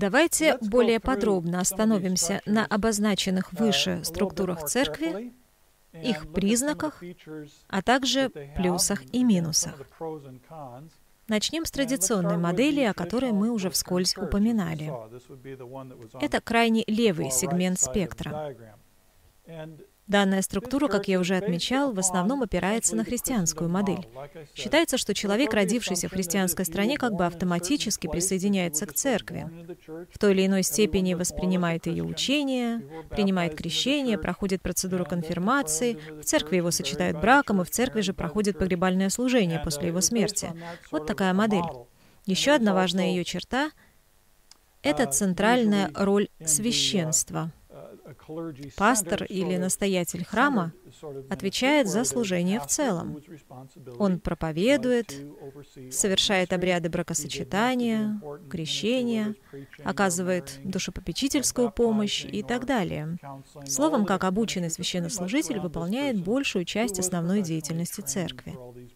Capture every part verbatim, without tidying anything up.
Давайте более подробно остановимся на обозначенных выше структурах церкви, их признаках, а также плюсах и минусах. Начнем с традиционной модели, о которой мы уже вскользь упоминали. Это крайне левый сегмент спектра. Данная структура, как я уже отмечал, в основном опирается на христианскую модель. Считается, что человек, родившийся в христианской стране, как бы автоматически присоединяется к церкви. В той или иной степени воспринимает ее учение, принимает крещение, проходит процедуру конфирмации, в церкви его сочетают браком, и в церкви же проходит погребальное служение после его смерти. Вот такая модель. Еще одна важная ее черта — это центральная роль священства. Пастор или настоятель храма отвечает за служение в целом. Он проповедует, совершает обряды бракосочетания, крещения, оказывает душепопечительскую помощь и так далее. Словом, как обученный священнослужитель выполняет большую часть основной деятельности церкви.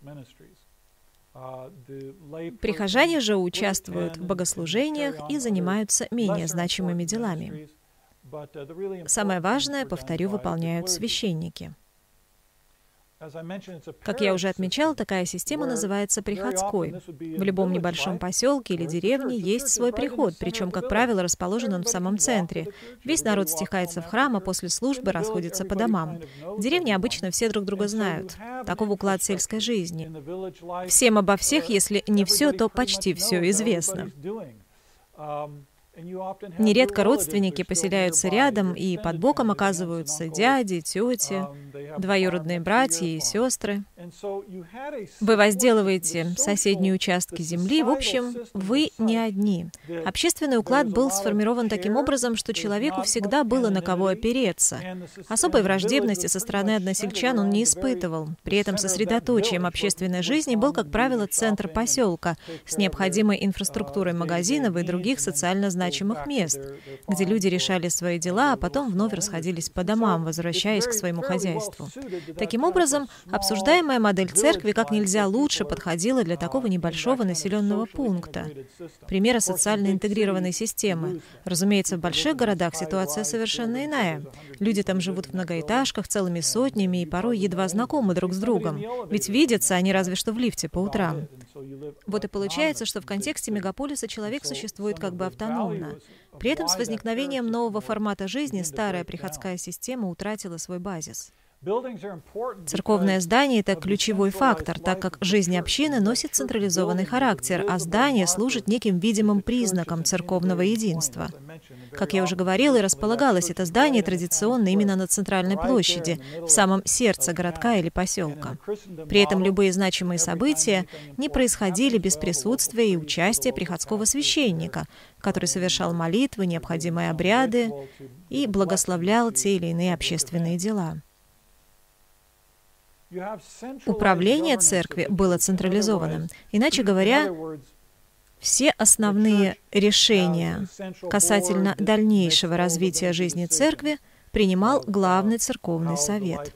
Прихожане же участвуют в богослужениях и занимаются менее значимыми делами. Самое важное, повторю, выполняют священники. Как я уже отмечал, такая система называется приходской. В любом небольшом поселке или деревне есть свой приход, причем, как правило, расположен он в самом центре. Весь народ стекается в храм, а после службы расходится по домам. В деревне обычно все друг друга знают. Таков уклад сельской жизни. Всем обо всех, если не все, то почти все известно. Нередко родственники поселяются рядом, и под боком оказываются дяди, тети, двоюродные братья и сестры. Вы возделываете соседние участки земли. В общем, вы не одни. Общественный уклад был сформирован таким образом, что человеку всегда было на кого опереться. Особой враждебности со стороны односельчан он не испытывал. При этом сосредоточием общественной жизни был, как правило, центр поселка с необходимой инфраструктурой магазинов и других социально значимых значимых мест, где люди решали свои дела, а потом вновь расходились по домам, возвращаясь к своему хозяйству. Таким образом, обсуждаемая модель церкви как нельзя лучше подходила для такого небольшого населенного пункта. Примеры социально интегрированной системы. Разумеется, в больших городах ситуация совершенно иная. Люди там живут в многоэтажках целыми сотнями и порой едва знакомы друг с другом. Ведь видятся они разве что в лифте по утрам. Вот и получается, что в контексте мегаполиса человек существует как бы автономно. При этом с возникновением нового формата жизни старая приходская система утратила свой базис. Церковное здание — это ключевой фактор, так как жизнь общины носит централизованный характер, а здание служит неким видимым признаком церковного единства. Как я уже говорил, и располагалось это здание традиционно именно на центральной площади, в самом сердце городка или поселка. При этом любые значимые события не происходили без присутствия и участия приходского священника, который совершал молитвы, необходимые обряды и благословлял те или иные общественные дела. Управление церкви было централизованным. Иначе говоря, все основные решения касательно дальнейшего развития жизни церкви принимал главный церковный совет.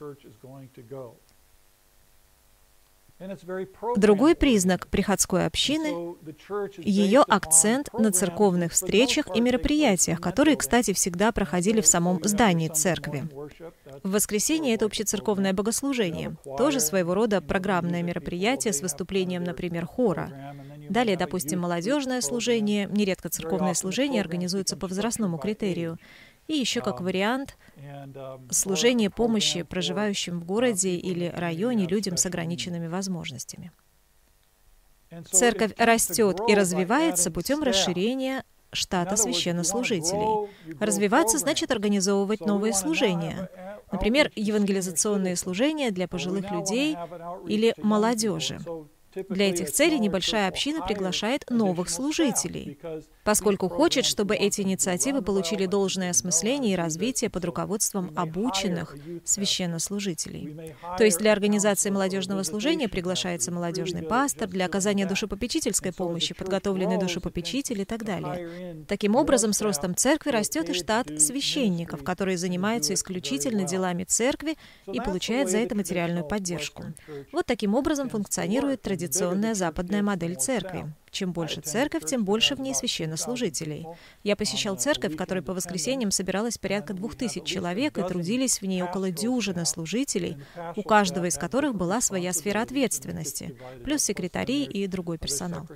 Другой признак приходской общины — ее акцент на церковных встречах и мероприятиях, которые, кстати, всегда проходили в самом здании церкви. В воскресенье это общецерковное богослужение, тоже своего рода программное мероприятие с выступлением, например, хора. Далее, допустим, молодежное служение, нередко церковное служение организуется по возрастному критерию. И еще как вариант служение помощи проживающим в городе или районе людям с ограниченными возможностями. Церковь растет и развивается путем расширения штата священнослужителей. Развиваться значит организовывать новые служения. Например, евангелизационные служения для пожилых людей или молодежи. Для этих целей небольшая община приглашает новых служителей, поскольку хочет, чтобы эти инициативы получили должное осмысление и развитие под руководством обученных священнослужителей. То есть для организации молодежного служения приглашается молодежный пастор, для оказания душепопечительской помощи подготовленный душепопечитель и так далее. Таким образом, с ростом церкви растет и штат священников, которые занимаются исключительно делами церкви и получают за это материальную поддержку. Вот таким образом функционирует традиционная западная модель церкви. Чем больше церковь, тем больше в ней священнослужителей. Я посещал церковь, в которой по воскресеньям собиралось порядка двух тысяч человек, и трудились в ней около дюжины служителей, у каждого из которых была своя сфера ответственности, плюс секретари и другой персонал.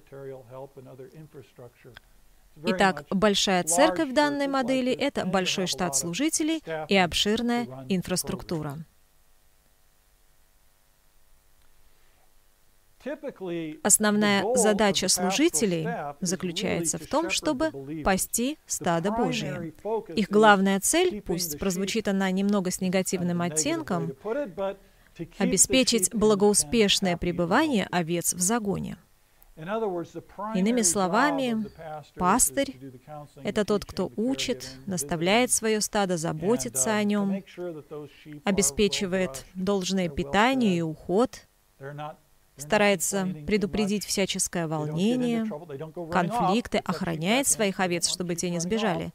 Итак, большая церковь в данной модели — это большой штат служителей и обширная инфраструктура. Основная задача служителей заключается в том, чтобы пасти стадо Божие. Их главная цель, пусть прозвучит она немного с негативным оттенком, обеспечить благоуспешное пребывание овец в загоне. Иными словами, пастырь — это тот, кто учит, наставляет свое стадо, заботится о нем, обеспечивает должное питание и уход, старается предупредить всяческое волнение, конфликты, охраняет своих овец, чтобы те не сбежали.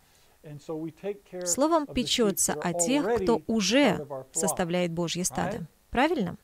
Словом, печется о тех, кто уже составляет Божье стадо. Правильно?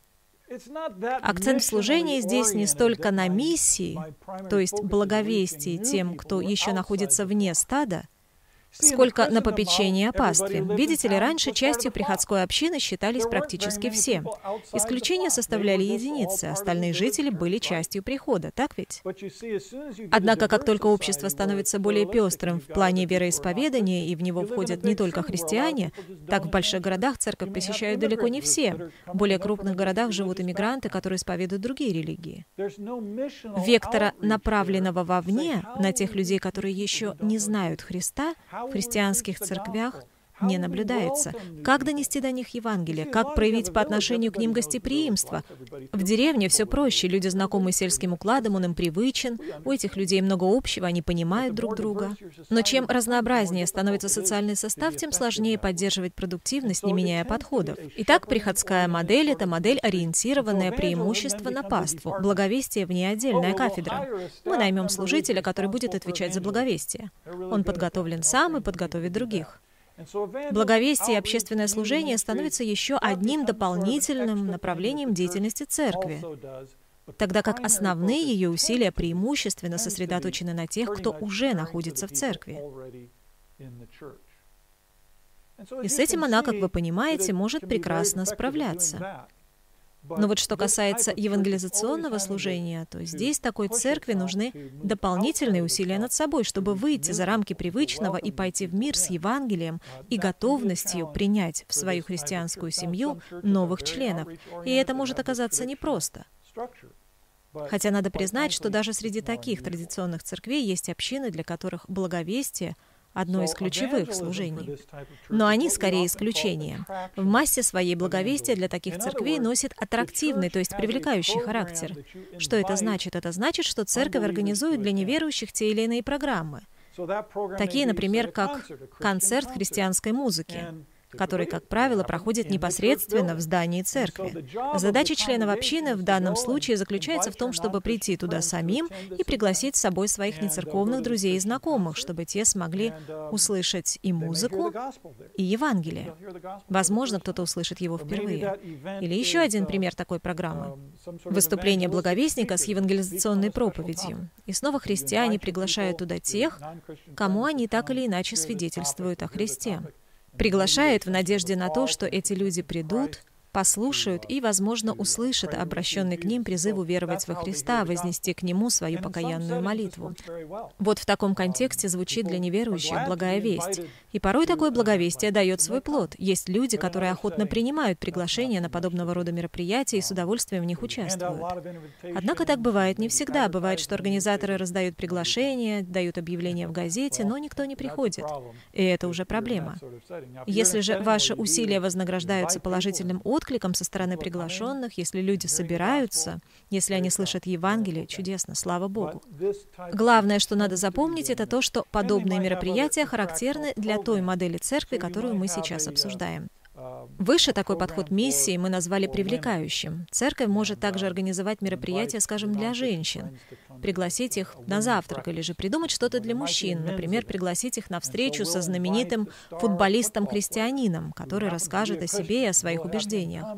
Акцент в служении здесь не столько на миссии, то есть благовестии тем, кто еще находится вне стада, сколько на попечении о пастве. Видите ли, раньше частью приходской общины считались практически все. Исключения составляли единицы, остальные жители были частью прихода, так ведь? Однако, как только общество становится более пестрым в плане вероисповедания, и в него входят не только христиане, так в больших городах церковь посещают далеко не все. В более крупных городах живут иммигранты, которые исповедуют другие религии. Вектора, направленного вовне, на тех людей, которые еще не знают Христа, в христианских церквях не наблюдается. Как донести до них Евангелие? Как проявить по отношению к ним гостеприимство? В деревне все проще. Люди знакомы с сельским укладом, он им привычен. У этих людей много общего, они понимают друг друга. Но чем разнообразнее становится социальный состав, тем сложнее поддерживать продуктивность, не меняя подходов. Итак, приходская модель — это модель, ориентированная преимущество на паству. Благовестие в ней отдельная кафедра. Мы наймем служителя, который будет отвечать за благовестие. Он подготовлен сам и подготовит других. Благовестие и общественное служение становится еще одним дополнительным направлением деятельности церкви, тогда как основные ее усилия преимущественно сосредоточены на тех, кто уже находится в церкви. И с этим она, как вы понимаете, может прекрасно справляться. Но вот что касается евангелизационного служения, то здесь такой церкви нужны дополнительные усилия над собой, чтобы выйти за рамки привычного и пойти в мир с Евангелием и готовностью принять в свою христианскую семью новых членов. И это может оказаться непросто. Хотя надо признать, что даже среди таких традиционных церквей есть общины, для которых благовестие — одно из ключевых служений. Но они скорее исключение. В массе своей благовестие для таких церквей носит аттрактивный, то есть привлекающий характер. Что это значит? Это значит, что церковь организует для неверующих те или иные программы. Такие, например, как концерт христианской музыки, который, как правило, проходит непосредственно в здании церкви. Задача членов общины в данном случае заключается в том, чтобы прийти туда самим и пригласить с собой своих нецерковных друзей и знакомых, чтобы те смогли услышать и музыку, и Евангелие. Возможно, кто-то услышит его впервые. Или еще один пример такой программы — выступление благовестника с евангелизационной проповедью. И снова христиане приглашают туда тех, кому они так или иначе свидетельствуют о Христе. Приглашает в надежде на то, что эти люди придут, послушают и, возможно, услышат обращенный к ним призыв уверовать во Христа, вознести к Нему свою покаянную молитву. Вот в таком контексте звучит для неверующих благая весть. И порой такое благовестие дает свой плод. Есть люди, которые охотно принимают приглашения на подобного рода мероприятия и с удовольствием в них участвуют. Однако так бывает не всегда. Бывает, что организаторы раздают приглашения, дают объявления в газете, но никто не приходит. И это уже проблема. Если же ваши усилия вознаграждаются положительным откликом, откликом со стороны приглашенных, если люди собираются, если они слышат Евангелие, чудесно, слава Богу. Главное, что надо запомнить, это то, что подобные мероприятия характерны для той модели церкви, которую мы сейчас обсуждаем. Выше такой подход миссии мы назвали привлекающим. Церковь может также организовать мероприятия, скажем, для женщин, пригласить их на завтрак или же придумать что-то для мужчин, например, пригласить их на встречу со знаменитым футболистом-христианином, который расскажет о себе и о своих убеждениях.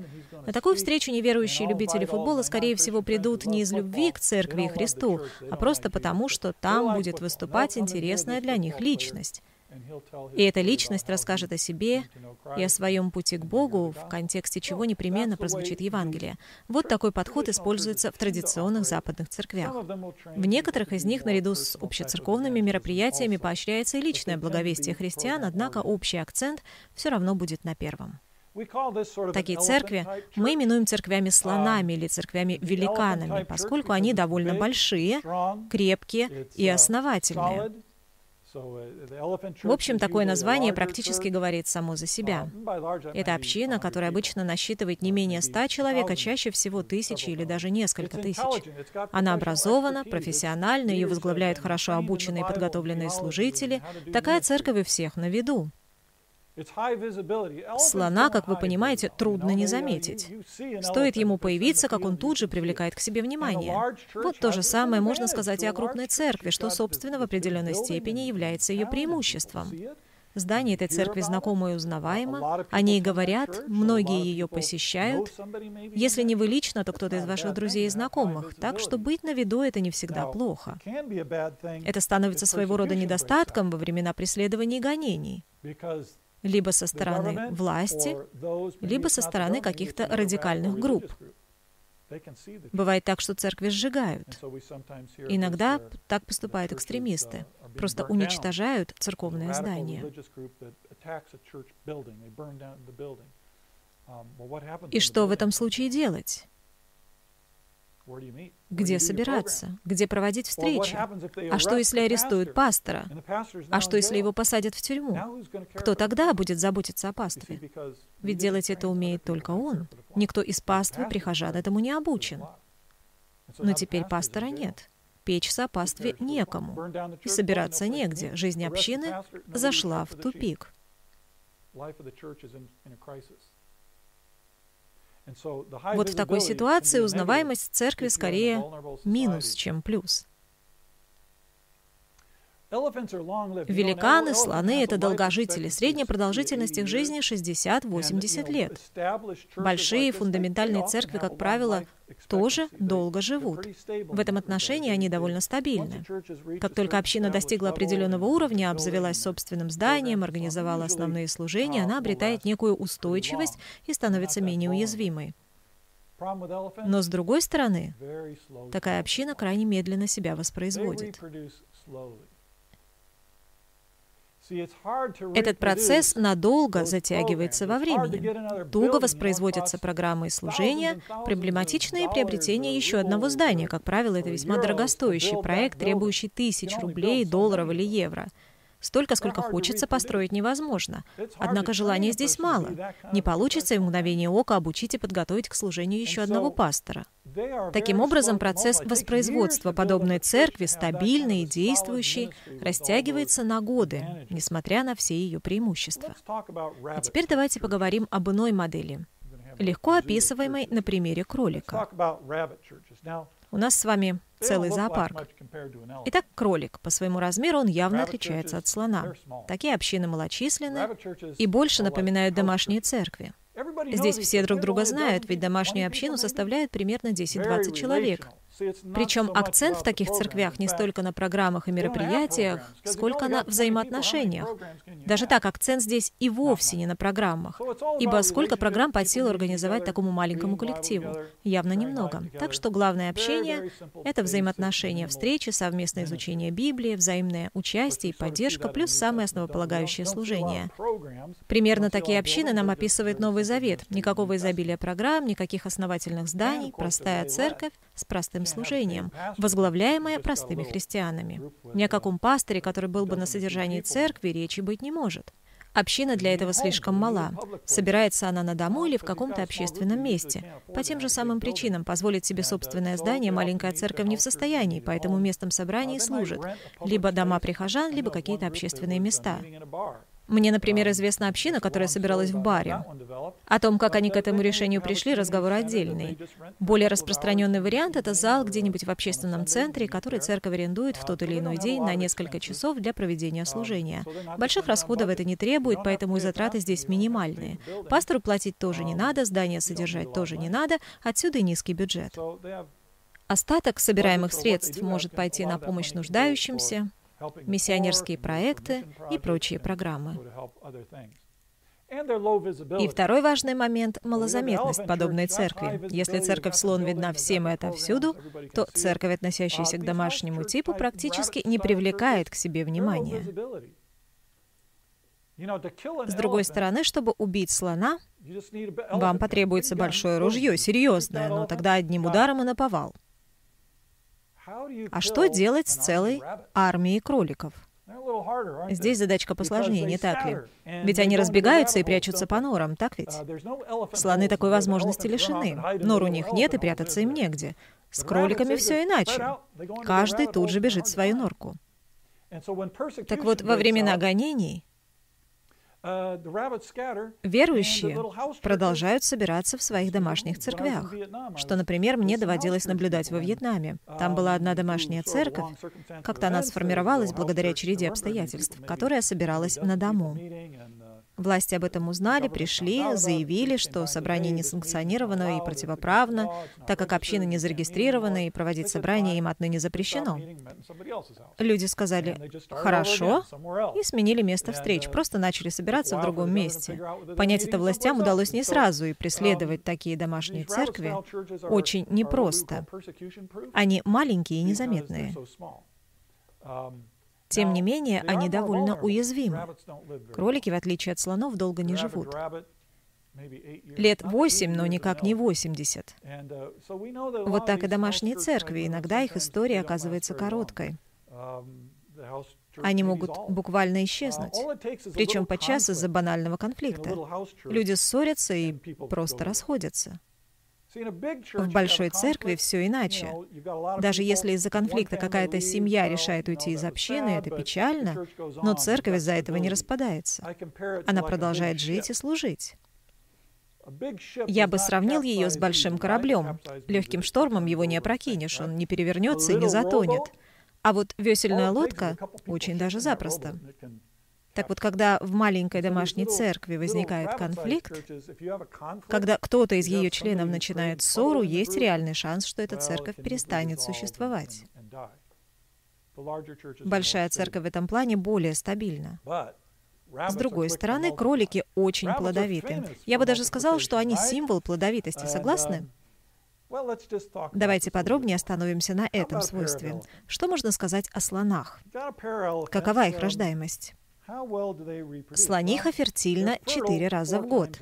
На такую встречу неверующие любители футбола, скорее всего, придут не из любви к церкви и Христу, а просто потому, что там будет выступать интересная для них личность. И эта личность расскажет о себе и о своем пути к Богу, в контексте чего непременно прозвучит Евангелие. Вот такой подход используется в традиционных западных церквях. В некоторых из них, наряду с общецерковными мероприятиями, поощряется и личное благовестие христиан, однако общий акцент все равно будет на первом. Такие церкви мы именуем церквями-слонами или церквями-великанами, поскольку они довольно большие, крепкие и основательные. В общем, такое название практически говорит само за себя. Это община, которая обычно насчитывает не менее ста человек, а чаще всего тысячи или даже несколько тысяч. Она образована, профессиональна, ее возглавляют хорошо обученные и подготовленные служители. Такая церковь у всех на виду. Слона, как вы понимаете, трудно не заметить. Стоит ему появиться, как он тут же привлекает к себе внимание. Вот то же самое можно сказать и о крупной церкви, что, собственно, в определенной степени является ее преимуществом. Здание этой церкви знакомо и узнаваемо, о ней говорят, многие ее посещают. Если не вы лично, то кто-то из ваших друзей и знакомых, так что быть на виду — это не всегда плохо. Это становится своего рода недостатком во времена преследований и гонений. Либо со стороны власти, либо со стороны каких-то радикальных групп. Бывает так, что церкви сжигают. Иногда так поступают экстремисты. Просто уничтожают церковное здание. И что в этом случае делать? Где собираться? Где проводить встречи? А что, если арестуют пастора? А что, если его посадят в тюрьму? Кто тогда будет заботиться о пастве? Ведь делать это умеет только он. Никто из паствы, прихожан, этому не обучен. Но теперь пастора нет. Печься о пастве некому. И собираться негде. Жизнь общины зашла в тупик. Вот в такой ситуации узнаваемость церкви скорее минус, чем плюс. Великаны, слоны — это долгожители. Средняя продолжительность их жизни — шестьдесят-восемьдесят лет. Большие фундаментальные церкви, как правило, тоже долго живут. В этом отношении они довольно стабильны. Как только община достигла определенного уровня, обзавелась собственным зданием, организовала основные служения, она обретает некую устойчивость и становится менее уязвимой. Но с другой стороны, такая община крайне медленно себя воспроизводит. Этот процесс надолго затягивается во времени. Туго воспроизводятся программы и служения, проблематичные приобретения еще одного здания. Как правило, это весьма дорогостоящий проект, требующий тысяч рублей, долларов или евро. Столько, сколько хочется, построить невозможно. Однако желания здесь мало. Не получится в мгновение ока обучить и подготовить к служению еще одного пастора. Таким образом, процесс воспроизводства подобной церкви, стабильный и действующий, растягивается на годы, несмотря на все ее преимущества. А теперь давайте поговорим об иной модели, легко описываемой на примере кролика. У нас с вами целый зоопарк. Итак, кролик. По своему размеру он явно отличается от слона. Такие общины малочисленны и больше напоминают домашние церкви. Здесь все друг друга знают, ведь домашнюю общину составляет примерно десять-двадцать человек. Причем акцент в таких церквях не столько на программах и мероприятиях, сколько на взаимоотношениях. Даже так, акцент здесь и вовсе не на программах, ибо сколько программ под силу организовать такому маленькому коллективу? Явно немного. Так что главное общение — это взаимоотношения, встречи, совместное изучение Библии, взаимное участие и поддержка, плюс самые основополагающие служения. Примерно такие общины нам описывает Новый Завет. Никакого изобилия программ, никаких основательных зданий, простая церковь с простым служением, возглавляемая простыми христианами. Ни о каком пасторе, который был бы на содержании церкви, речи быть не может. Община для этого слишком мала. Собирается она на дому или в каком-то общественном месте. По тем же самым причинам позволить себе собственное здание маленькая церковь не в состоянии, поэтому местом собраний служит либо дома прихожан, либо какие-то общественные места. Мне, например, известна община, которая собиралась в баре. О том, как они к этому решению пришли, разговор отдельный. Более распространенный вариант — это зал где-нибудь в общественном центре, который церковь арендует в тот или иной день на несколько часов для проведения служения. Больших расходов это не требует, поэтому и затраты здесь минимальные. Пастору платить тоже не надо, здание содержать тоже не надо, отсюда и низкий бюджет. Остаток собираемых средств может пойти на помощь нуждающимся, миссионерские проекты и прочие программы. И второй важный момент — малозаметность подобной церкви. Если церковь Слон видна всем и отовсюду, то церковь, относящаяся к домашнему типу, практически не привлекает к себе внимания. С другой стороны, чтобы убить слона, вам потребуется большое ружье, серьезное, но тогда одним ударом и наповал. А что делать с целой армией кроликов? Здесь задачка посложнее, не так ли? Ведь они разбегаются и прячутся по норам, так ведь? Слоны такой возможности лишены. Нор у них нет, и прятаться им негде. С кроликами все иначе. Каждый тут же бежит в свою норку. Так вот, во времена гонений верующие продолжают собираться в своих домашних церквях, что, например, мне доводилось наблюдать во Вьетнаме. Там была одна домашняя церковь, как-то она сформировалась благодаря череде обстоятельств, которая собиралась на дому. Власти об этом узнали, пришли, заявили, что собрание не санкционировано и противоправно, так как община не зарегистрирована и проводить собрание им отныне запрещено. Люди сказали «хорошо» и сменили место встреч, просто начали собираться в другом месте. Понять это властям удалось не сразу, и преследовать такие домашние церкви очень непросто. Они маленькие и незаметные. Тем не менее, они довольно уязвимы. Кролики, в отличие от слонов, долго не живут. Лет восемь, но никак не восемьдесят. Вот так и домашние церкви. Иногда их история оказывается короткой. Они могут буквально исчезнуть. Причем подчас из-за банального конфликта. Люди ссорятся и просто расходятся. В большой церкви все иначе. Даже если из-за конфликта какая-то семья решает уйти из общины, это печально, но церковь из-за этого не распадается. Она продолжает жить и служить. Я бы сравнил ее с большим кораблем. Легким штормом его не опрокинешь, он не перевернется и не затонет. А вот весельная лодка очень даже запросто. Так вот, когда в маленькой домашней церкви возникает конфликт, когда кто-то из ее членов начинает ссору, есть реальный шанс, что эта церковь перестанет существовать. Большая церковь в этом плане более стабильна. С другой стороны, кролики очень плодовиты. Я бы даже сказал, что они символ плодовитости. Согласны? Давайте подробнее остановимся на этом свойстве. Что можно сказать о слонах? Какова их рождаемость? Слониха фертильна четыре раза в год.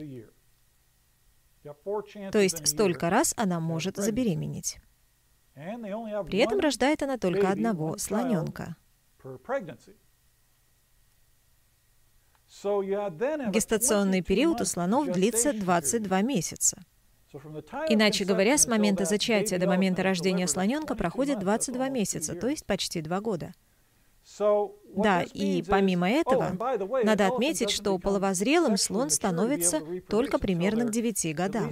То есть столько раз она может забеременеть. При этом рождает она только одного слоненка. Гестационный период у слонов длится двадцать два месяца. Иначе говоря, с момента зачатия до момента рождения слоненка проходит двадцать два месяца, то есть почти два года. Да, и помимо этого, надо отметить, что половозрелым слон становится только примерно к девяти годам.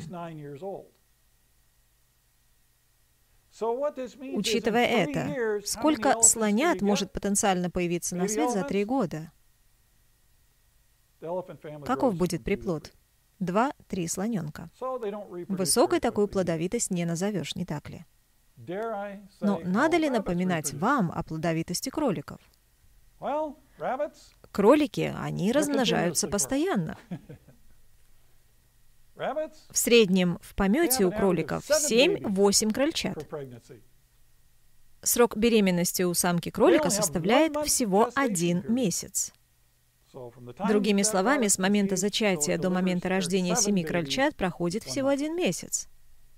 Учитывая это, сколько слонят может потенциально появиться на свет за три года? Каков будет приплод? Два-три слоненка. Высокой такую плодовитость не назовешь, не так ли? Но надо ли напоминать вам о плодовитости кроликов? Кролики, они размножаются постоянно. В среднем в помете у кроликов семь-восемь крольчат. Срок беременности у самки кролика составляет всего один месяц. Другими словами, с момента зачатия до момента рождения семи крольчат проходит всего один месяц.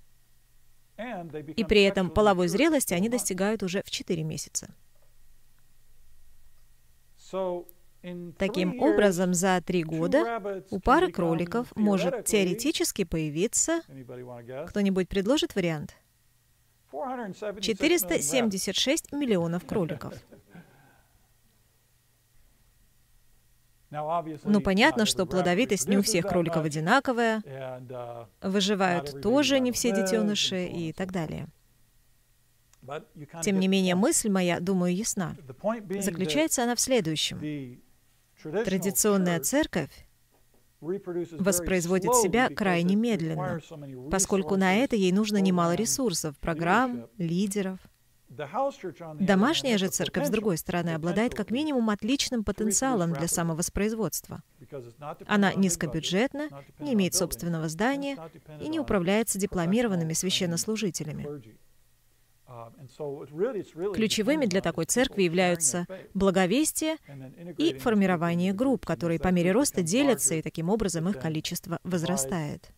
И при этом половой зрелости они достигают уже в четыре месяца. Таким образом, за три года у пары кроликов может теоретически появиться... Кто-нибудь предложит вариант? четыреста семьдесят шесть миллионов кроликов. Ну, понятно, что плодовитость не у всех кроликов одинаковая, выживают тоже не все детеныши и так далее. Тем не менее, мысль моя, думаю, ясна. Заключается она в следующем. Традиционная церковь воспроизводит себя крайне медленно, поскольку на это ей нужно немало ресурсов, программ, лидеров. Домашняя же церковь, с другой стороны, обладает как минимум отличным потенциалом для самовоспроизводства. Она низкобюджетна, не имеет собственного здания и не управляется дипломированными священнослужителями. Ключевыми для такой церкви являются благовестие и формирование групп, которые по мере роста делятся, и таким образом их количество возрастает.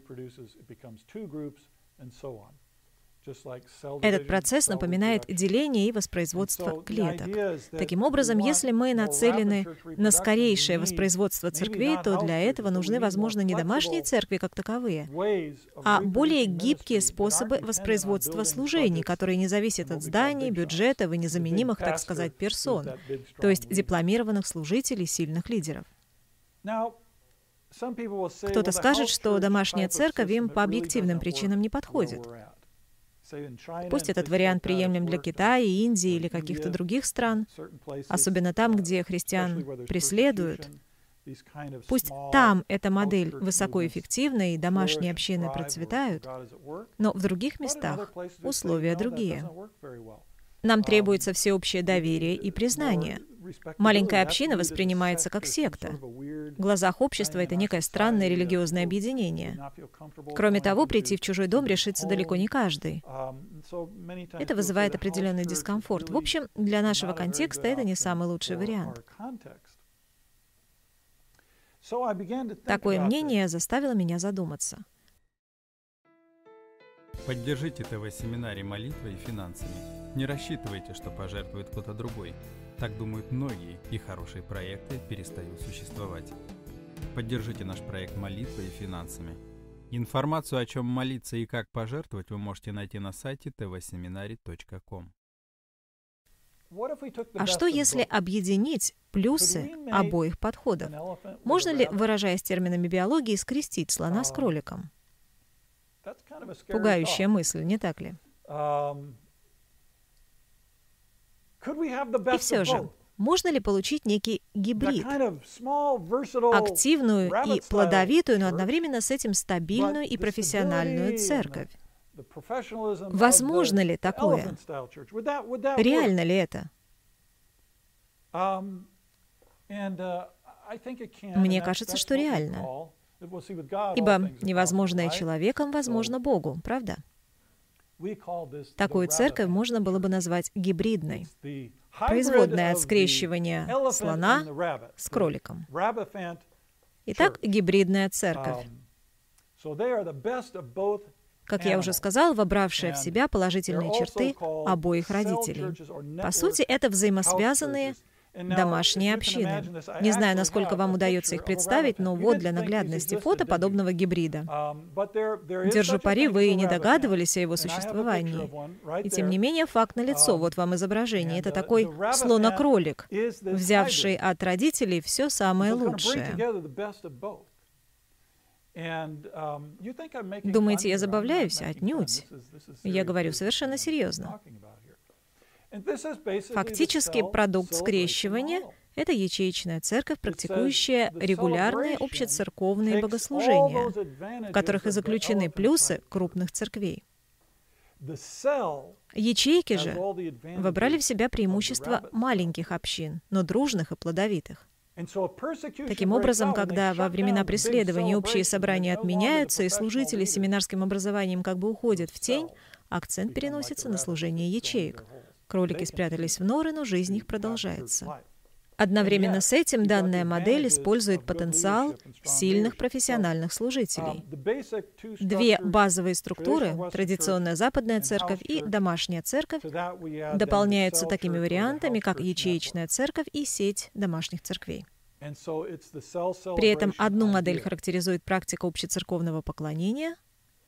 Этот процесс напоминает деление и воспроизводство клеток. Таким образом, если мы нацелены на скорейшее воспроизводство церквей, то для этого нужны, возможно, не домашние церкви как таковые, а более гибкие способы воспроизводства служений, которые не зависят от зданий, бюджетов и незаменимых, так сказать, персон, то есть дипломированных служителей, сильных лидеров. Кто-то скажет, что домашняя церковь им по объективным причинам не подходит. Пусть этот вариант приемлем для Китая, Индии или каких-то других стран, особенно там, где христиан преследуют. Пусть там эта модель высокоэффективна и домашние общины процветают, но в других местах условия другие. Нам требуется всеобщее доверие и признание. Маленькая община воспринимается как секта. В глазах общества это некое странное религиозное объединение. Кроме того, прийти в чужой дом решится далеко не каждый. Это вызывает определенный дискомфорт. В общем, для нашего контекста это не самый лучший вариант. Такое мнение заставило меня задуматься. Поддержите ТВ-семинарий молитвой и финансами. Не рассчитывайте, что пожертвует кто-то другой. Так думают многие, и хорошие проекты перестают существовать. Поддержите наш проект молитвой и финансами. Информацию, о чем молиться и как пожертвовать, вы можете найти на сайте тэ вэ семинари точка ком. А что, если объединить плюсы обоих подходов? Можно ли, выражаясь терминами биологии, скрестить слона с кроликом? Пугающая мысль, не так ли? И все же, можно ли получить некий гибрид, активную и плодовитую, но одновременно с этим стабильную и профессиональную церковь? Возможно ли такое? Реально ли это? Мне кажется, что реально. Ибо невозможное человеком возможно Богу, правда? Такую церковь можно было бы назвать гибридной, производная от скрещивания слона с кроликом. Итак, гибридная церковь. Как я уже сказал, вобравшая в себя положительные черты обоих родителей. По сути, это взаимосвязанные домашние общины. Не знаю, насколько вам удается их представить, но вот для наглядности фото подобного гибрида. Держу пари, вы и не догадывались о его существовании. И тем не менее, факт налицо. Вот вам изображение. Это такой слонокролик, взявший от родителей все самое лучшее. Думаете, я забавляюсь? Отнюдь. Я говорю совершенно серьезно. Фактически продукт скрещивания — это ячеечная церковь, практикующая регулярные общецерковные богослужения, в которых и заключены плюсы крупных церквей. Ячейки же вобрали в себя преимущества маленьких общин, но дружных и плодовитых. Таким образом, когда во времена преследования общие собрания отменяются и служители с семинарским образованием как бы уходят в тень, акцент переносится на служение ячеек. Кролики спрятались в норы, но жизнь их продолжается. Одновременно с этим данная модель использует потенциал сильных профессиональных служителей. Две базовые структуры, традиционная западная церковь и домашняя церковь, дополняются такими вариантами, как ячеечная церковь и сеть домашних церквей. При этом одну модель характеризует практика общецерковного поклонения,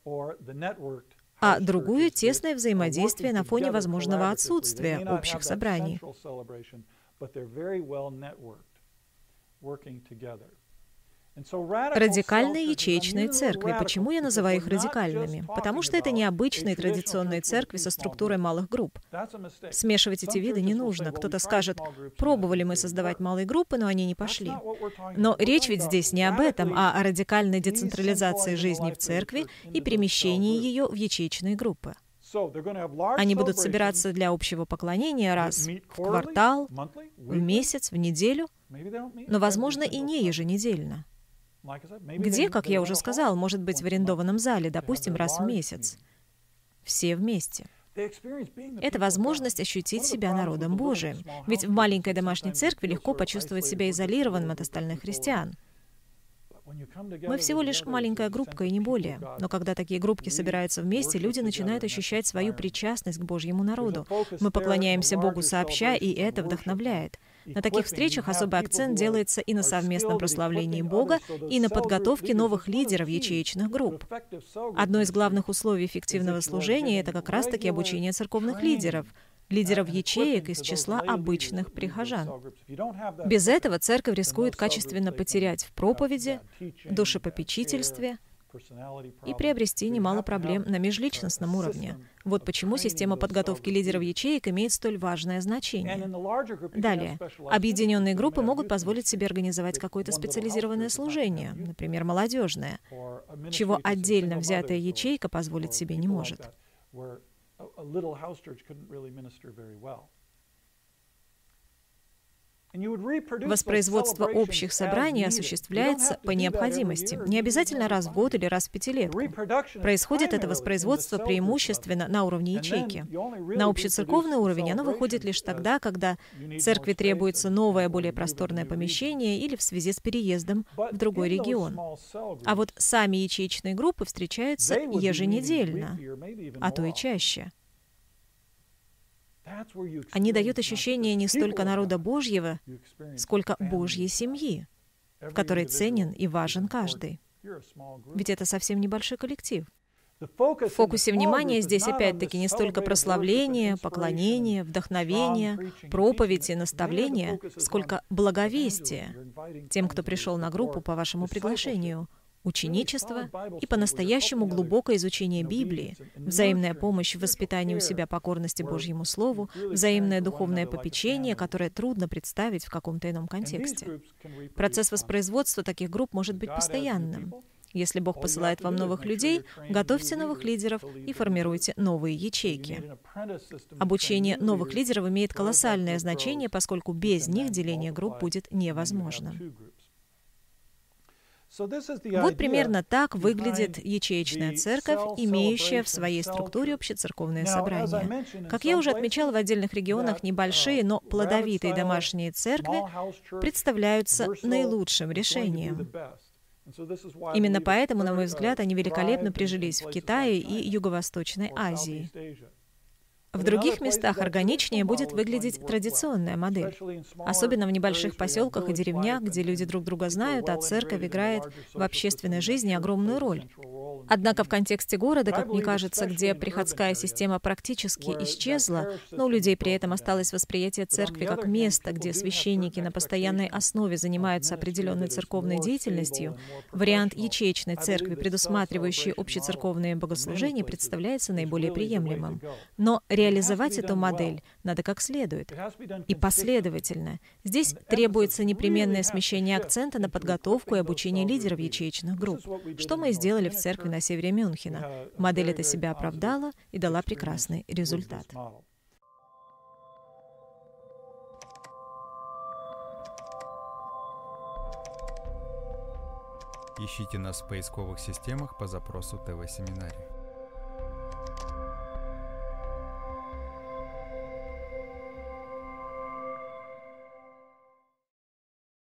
а другую — тесное взаимодействие на фоне возможного отсутствия общих собраний. Радикальные ячеечные церкви. Почему я называю их радикальными? Потому что это не обычные традиционные церкви со структурой малых групп. Смешивать эти виды не нужно. Кто-то скажет, пробовали мы создавать малые группы, но они не пошли. Но речь ведь здесь не об этом, а о радикальной децентрализации жизни в церкви и перемещении ее в ячеечные группы. Они будут собираться для общего поклонения раз в квартал, в месяц, в неделю, но, возможно, и не еженедельно. Где, как я уже сказал, может быть в арендованном зале, допустим, раз в месяц. Все вместе. Это возможность ощутить себя народом Божиим. Ведь в маленькой домашней церкви легко почувствовать себя изолированным от остальных христиан. Мы всего лишь маленькая группка и не более. Но когда такие группки собираются вместе, люди начинают ощущать свою причастность к Божьему народу. Мы поклоняемся Богу сообща, и это вдохновляет. На таких встречах особый акцент делается и на совместном прославлении Бога, и на подготовке новых лидеров ячеечных групп. Одно из главных условий эффективного служения — это как раз-таки обучение церковных лидеров, лидеров ячеек из числа обычных прихожан. Без этого церковь рискует качественно потерять в проповеди, душепопечительстве и приобрести немало проблем на межличностном уровне. Вот почему система подготовки лидеров ячеек имеет столь важное значение. Далее. Объединенные группы могут позволить себе организовать какое-то специализированное служение, например, молодежное, чего отдельно взятая ячейка позволить себе не может. Воспроизводство общих собраний осуществляется по необходимости, не обязательно раз в год или раз в пятилетку. Происходит это воспроизводство преимущественно на уровне ячейки. На общецерковный уровень оно выходит лишь тогда, когда церкви требуется новое, более просторное помещение или в связи с переездом в другой регион. А вот сами ячеечные группы встречаются еженедельно, а то и чаще. Они дают ощущение не столько народа Божьего, сколько Божьей семьи, в которой ценен и важен каждый. Ведь это совсем небольшой коллектив. В фокусе внимания здесь опять-таки не столько прославление, поклонение, вдохновение, проповедь и наставление, сколько благовестие тем, кто пришел на группу по вашему приглашению, ученичество и по-настоящему глубокое изучение Библии, взаимная помощь в воспитании у себя покорности Божьему Слову, взаимное духовное попечение, которое трудно представить в каком-то ином контексте. Процесс воспроизводства таких групп может быть постоянным. Если Бог посылает вам новых людей, готовьте новых лидеров и формируйте новые ячейки. Обучение новых лидеров имеет колоссальное значение, поскольку без них деление групп будет невозможным. Вот примерно так выглядит ячеечная церковь, имеющая в своей структуре общецерковные собрания. Как я уже отмечал, в отдельных регионах небольшие, но плодовитые домашние церкви представляются наилучшим решением. Именно поэтому, на мой взгляд, они великолепно прижились в Китае и Юго-Восточной Азии. В других местах органичнее будет выглядеть традиционная модель. Особенно в небольших поселках и деревнях, где люди друг друга знают, а церковь играет в общественной жизни огромную роль. Однако в контексте города, как мне кажется, где приходская система практически исчезла, но у людей при этом осталось восприятие церкви как место, где священники на постоянной основе занимаются определенной церковной деятельностью, вариант ячеечной церкви, предусматривающий общецерковные богослужения, представляется наиболее приемлемым. Но реализовать эту модель надо как следует и последовательно. Здесь требуется непременное смещение акцента на подготовку и обучение лидеров ячеечных групп, что мы и сделали в церкви на севере Мюнхена. Модель эта себя оправдала и дала прекрасный результат. Ищите нас в поисковых системах по запросу ТВ-семинарий.